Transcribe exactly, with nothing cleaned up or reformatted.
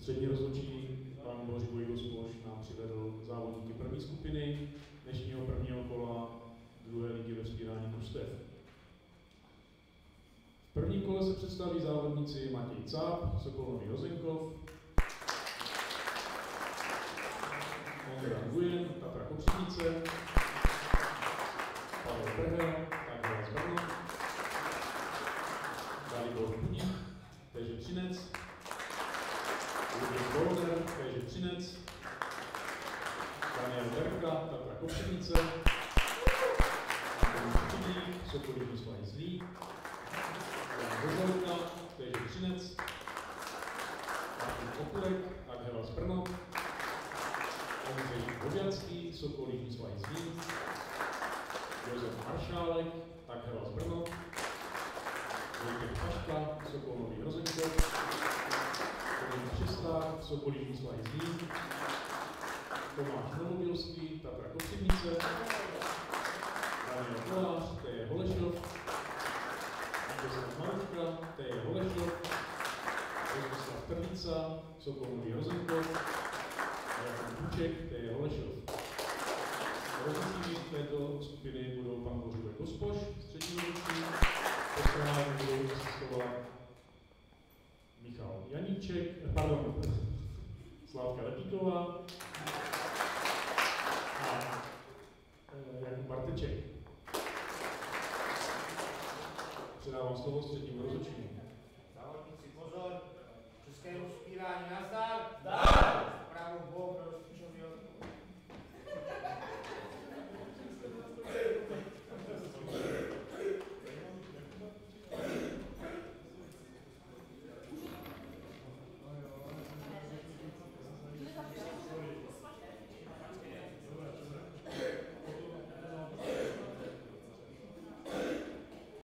Střední rozhodčí pan Bořivoj Gospoš nám přivedl závodníky první skupiny dnešního prvního kola druhé ligy ve vzpírání družstev. V prvním kole se představí závodníci Matěj Cáp, Sokol Nový Rozenkov, Ondra Nguyen, Tatra Kopřivnice, Pavel Prhel, Takhle z Brno, Dalibor Budík, T Ž Třinec, Luděk Bolder, T Ž Třinec, Daniel Berka, Tatra Kopřivnice, Sokolivní svaj Zlý, Jan Božalka, T Ž Třinec, Martin Okurek, Aghela z Brno, Ondřej Boďacký, Sokolivní svaj Zlý, Josef Maršálek, Aghela z Brno, Vojtěch Paška, Sokol Nový Rozenkov, Tomáš Přesták, Sokolivní svaj Zlý, Tomáš Novobilský, Tatra Kopřivnice, Daniel Kolář, T J Holešov, Josef Maruška, T J Holešov, Rostislav Trlica, Sokol Nový Rozenkov a Jakub Kuček, T J Holešov. Rozhodčími této skupiny budou pan Bořivoj Gospoš, střední rozhodčí, postrávání budou asistovat Michal Janíček, pardon, Slávka Lepíková a Jakub Barteček. Předávám slovo střednímu rozhodčímu. Závodníci, pozor! České vzpírání nazdar! Zdar! Pravou bok do rozpočtového